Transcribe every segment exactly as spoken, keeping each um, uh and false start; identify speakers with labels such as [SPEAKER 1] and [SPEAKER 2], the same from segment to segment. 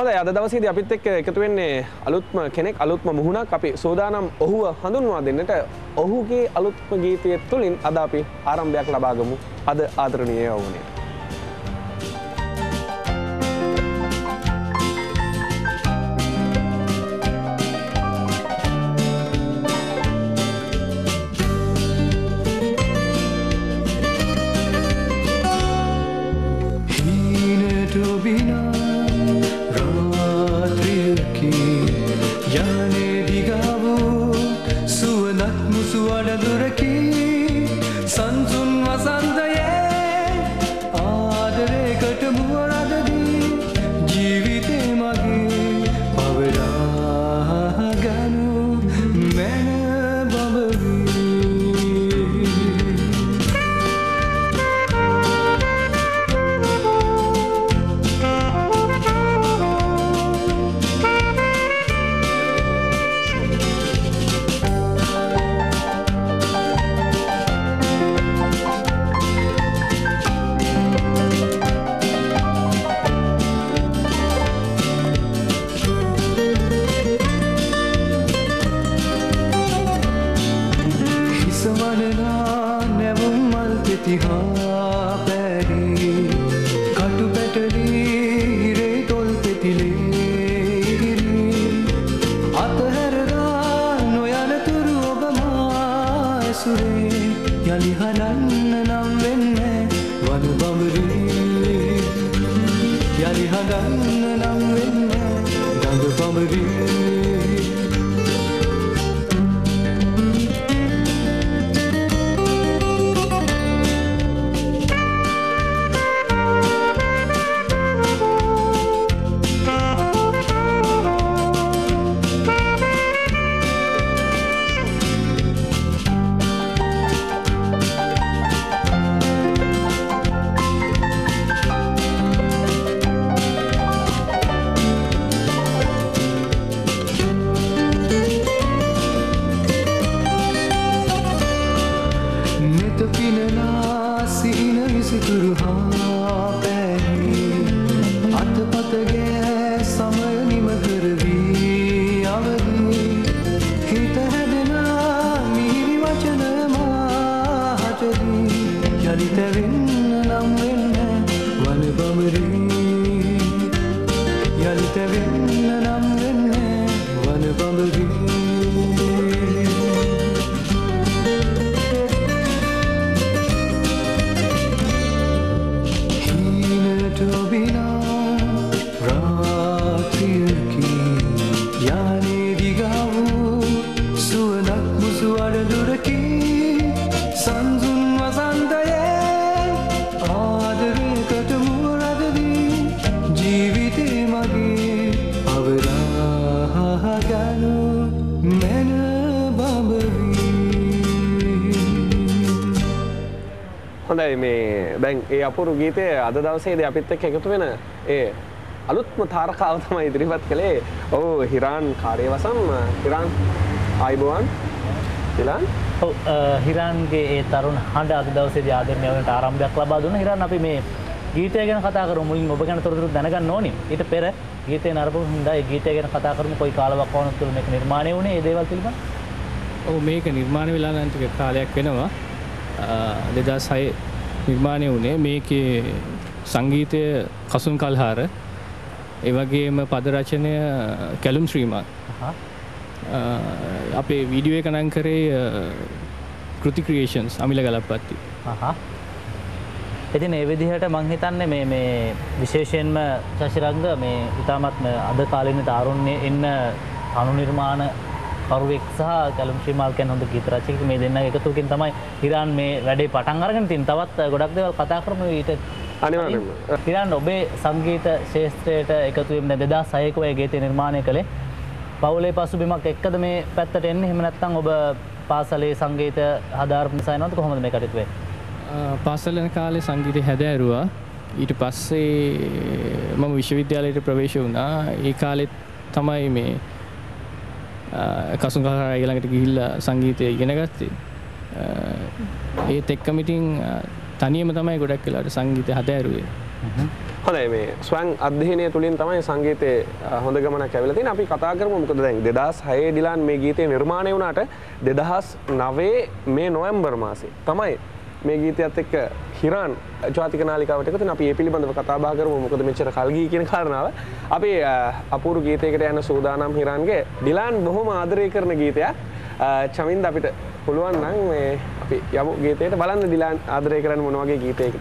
[SPEAKER 1] හොඳයි අද දවසේදී අපිත් එක්ක එකතු වෙන්නේ අලුත්ම කෙනෙක් අලුත්ම මුහුණක් අපි සෝදානම් ඔහුව හඳුන්වා දෙන්නට ඔහුගේ අලුත්ම ගීතය තුලින් අද අපි ආරම්භයක් ලබා ගමු අද ආදරණීය යවුනේ මේ දැන් ඒ අපූර්ව ගීතය අද දවසේදී අපිත් එක්ක එකතු වෙන ඒ අලුත්ම තාරකාව තමයි ඉදිරිපත් කළේ. ඔව් හිරාන් කාර්යවසම් හිරාන් ආයිබෝවන්. හිරාන්
[SPEAKER 2] ඔව් හිරාන්ගේ ඒ තරුණ හඬ අද දවසේදී ආදරණීය වෙනට ආරම්භයක් ලබා දුන්නා. හිරාන් අපි මේ ගීතය ගැන කතා කරමු. මුලින් ඔබ ගැන තොරතුරු දැනගන්න ඕනි. ඊට පෙර ගීතේ නරඹමු. හොඳයි ඒ ගීතය ගැන කතා කරමු. කොයි කාලවකවානුවක් තුළ මේක නිර්මාණය වුණේ? ඒ දේවල් පිළිබඳව.
[SPEAKER 3] ඔව් මේක නිර්මාණය වෙලා නම් ටික කාලයක් වෙනවා. දෙදහස් හය නිර්මාණය වුණේ. මේකේ සංගීතය කසුන් කල්හාර ඒ වගේම පද රචනය කැලුම් ශ්‍රීමාන්. අපේ වීඩියෝ එක නම් කරේ කෘති ක්‍රියේෂන්ස් අමිල ගලප්පත්ති.
[SPEAKER 2] ඉතින් ඒ විදිහට මම හිතන්නේ මේ මේ විශේෂයෙන්ම ශශිරංග මේ ඉතාමත් අද කාලේ තාරුණ්‍යයේ ඉන්න අනු නිර්මාණ කරුවෙක් සහ කැලුම් ශ්‍රීමාල් කියන හොඳ ගීත රචකයෙක් මේ දෙන්නගේ එකතුවකින් තමයි හිරාන් මේ වැඩේ පටන් අරගෙන තින් තවත් ගොඩක් දේවල් කතා කරමු ඊට
[SPEAKER 1] අනිවාර්යයෙන්ම
[SPEAKER 2] හිරාන් ඔබේ සංගීත ශාස්ත්‍රයට එකතු වෙන්න දෙදහස් හය ක ඔය ගීතය නිර්මාණය කළේ පවුලේ පසුබිමක් එක්කද මේ පැත්තට එන්නේ එහෙම නැත්නම් ඔබ පාසලේ සංගීත හදාරපු නිසා නේද කොහොමද මේ කටයුතු වෙන්නේ
[SPEAKER 3] පාසල යන කාලේ සංගීතය හැදෑරුවා ඊට පස්සේ මම විශ්වවිද්‍යාලයට ප්‍රවේශ වුණා ඒ කාලෙත් තමයි මේ කසුන් කල්හාර ළඟට ගිහිල්ලා සංගීතය ඉගෙන ගත්තේ ඒත් එක්කම ඉතින් තනියම තමයි ගොඩක් වෙලාවට සංගීතය හදාරුවේ
[SPEAKER 1] හොඳයි මේ ස්වයං අධ්‍යයනය තුලින් තමයි සංගීතයේ හොඳ ගමනක් ඇවිල්ලා තියෙන්නේ. අපි කතා කරමු මොකද දැන් දෙදහස් හය ඩිලාන් මේ ගීතය නිර්මාණය වුණාට දෙදහස් නවය මේ නොවැම්බර් මාසේ තමයි මේ ගීතයත් එක්ක හිරාන් ජාතික නාලිකාවට එකතු වෙන. අපි මේ පිළිබඳව කතා බහ කරමු මොකද මෙච්චර කල් ගියේ කියන කාරණාව. අපි අපූර්ව ගීතයකට යන සූදානම් හිරාන්ගේ ඩිලාන් බොහොම ආදරය කරන ගීතයක්. චමින්ද අපිට පුළුවන් නම් මේ අපි යමු ගීතයට බලන්න ඩිලාන් ආදරය කරන මොන වගේ ගීතයකද.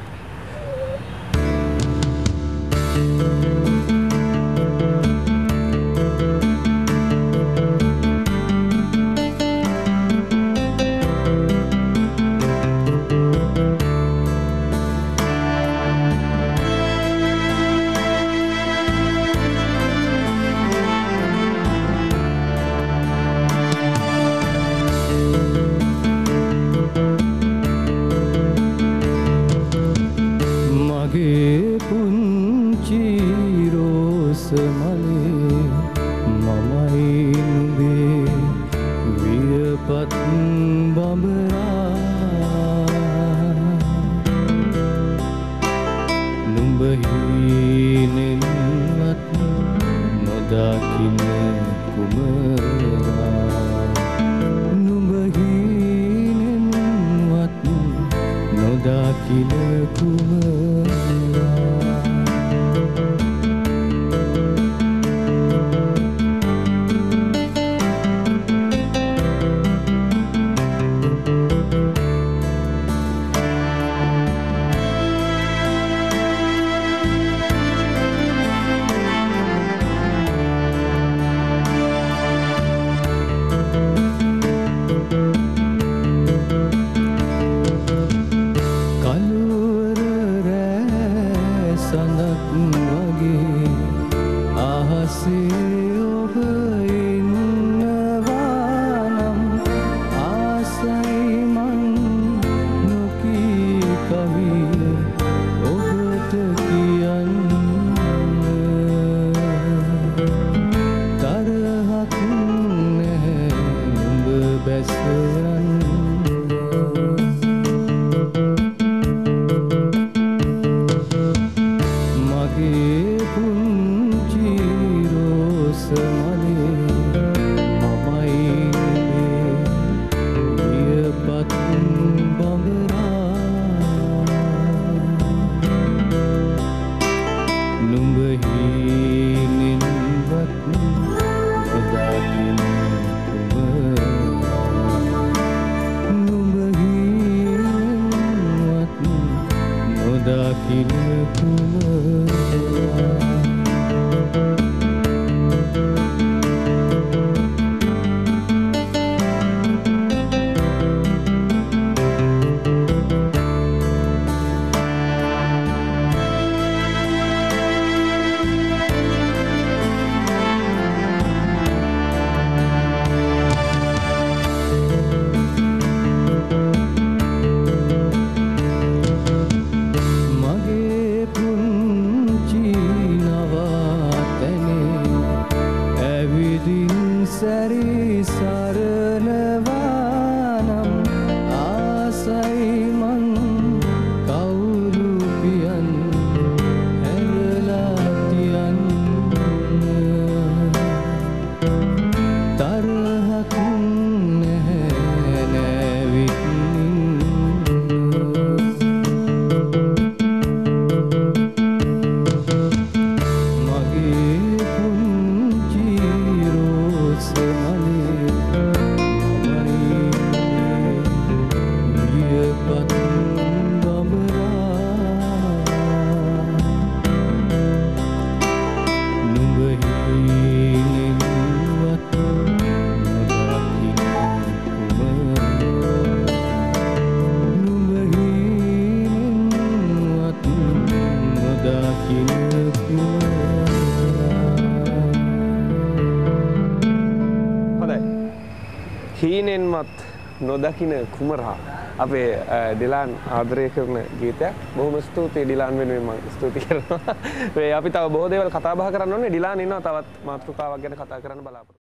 [SPEAKER 1] හීනෙන්වත් නොදකින කුමරා අපේ ඩිලාන් ආදරය කරන ගීතයක්. බොහොම ස්තුතියි ඩිලාන් වෙනුවෙන් මම ස්තුති කරනවා. මේ අපි තව බොහෝ දේවල් කතා බහ කරන්න ඕනේ. ඩිලාන් ඉන්නවා තවත් මාතෘකාවක් ගැන කතා කරන්න බලාපොරොත්තු